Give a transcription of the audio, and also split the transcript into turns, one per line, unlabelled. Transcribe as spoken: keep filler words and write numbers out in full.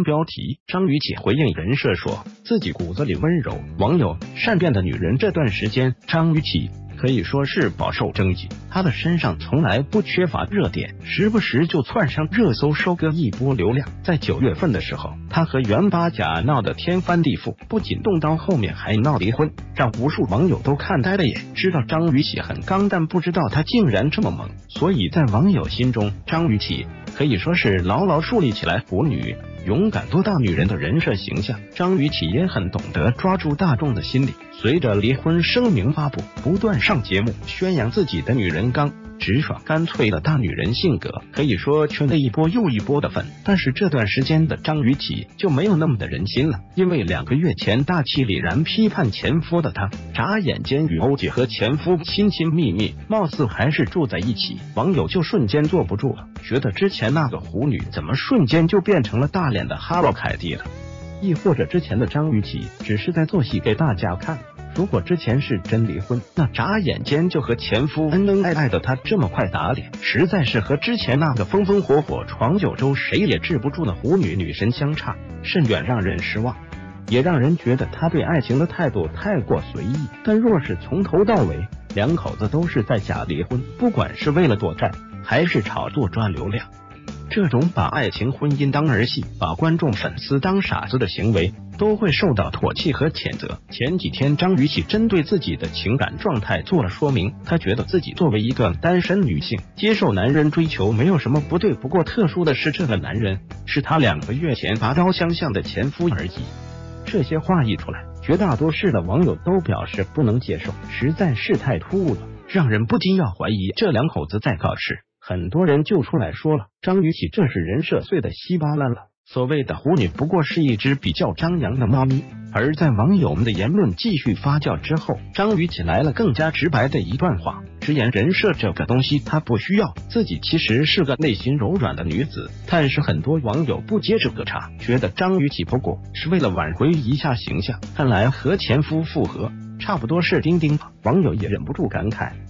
标题，张雨绮回应人设说自己骨子里温柔。网友善变的女人，这段时间张雨绮可以说是饱受争议，她的身上从来不缺乏热点，时不时就窜上热搜，收割一波流量。在九月份的时候，她和袁八甲闹得天翻地覆，不仅动刀，后面还闹离婚，让无数网友都看呆了眼。知道张雨绮很刚，但不知道她竟然这么猛，所以在网友心中，张雨绮可以说是牢牢树立起来腐女、勇敢多大女人的人设形象。张雨绮也很懂得抓住大众的心理，随着离婚声明发布，不断上节目宣扬自己的女人刚、直爽、干脆的大女人性格，可以说圈了一波又一波的粉。但是这段时间的张雨绮就没有那么的人心了，因为两个月前大气凛然批判前夫的她，眨眼间与欧姐和前夫亲亲密密，貌似还是住在一起，网友就瞬间坐不住了，觉得之前那个狐女怎么瞬间就变成了大脸的哈洛凯蒂了？亦或者之前的张雨绮只是在做戏给大家看？如果之前是真离婚，那眨眼间就和前夫恩恩爱爱的她这么快打脸，实在是和之前那个风风火火闯九州谁也治不住的狐女女神相差甚远，让人失望，也让人觉得她对爱情的态度太过随意。但若是从头到尾两口子都是在假离婚，不管是为了躲债还是炒作赚流量，这种把爱情婚姻当儿戏，把观众粉丝当傻子的行为都会受到唾弃和谴责。前几天张雨绮针对自己的情感状态做了说明，她觉得自己作为一个单身女性，接受男人追求没有什么不对，不过特殊的是这个男人是她两个月前拔刀相向的前夫而已。这些话一出来，绝大多数的网友都表示不能接受，实在是太突兀了，让人不禁要怀疑这两口子在搞事。很多人就出来说了，张雨绮这是人设碎的稀巴烂了，所谓的狐女不过是一只比较张扬的猫咪。而在网友们的言论继续发酵之后，张雨绮来了更加直白的一段话，直言人设这个东西她不需要，自己其实是个内心柔软的女子。但是很多网友不接这个茬，觉得张雨绮不过是为了挽回一下形象，看来和前夫复合差不多是钉钉吧。网友也忍不住感慨，